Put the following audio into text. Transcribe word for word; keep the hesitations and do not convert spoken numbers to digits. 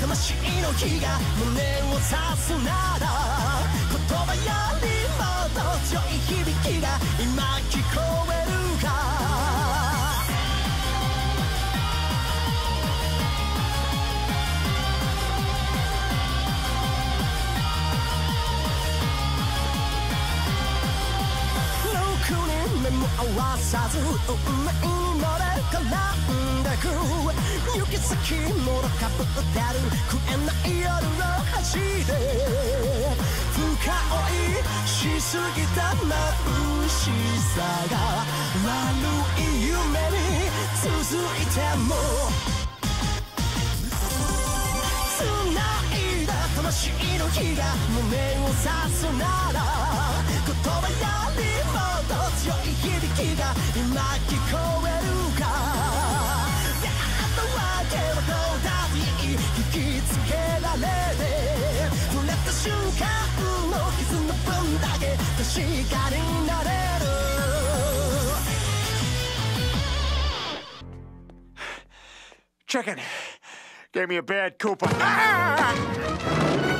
魂の火が胸を刺すなら言葉よりもっと強い響きが今聞こえるか目も合わさず運命に乗れ絡んでく行き先もろかぶってる食えない夜の端で深追いしすぎた眩しさが悪い夢に続いても繋いだ魂の火が胸を刺すなら言葉よりもっと強い響きが今聞こえるか出会ったわけはどうだっていい引きつけられて触れた瞬間の傷の分だけ確かになれる Chicken gave me a bad coupon. Ah!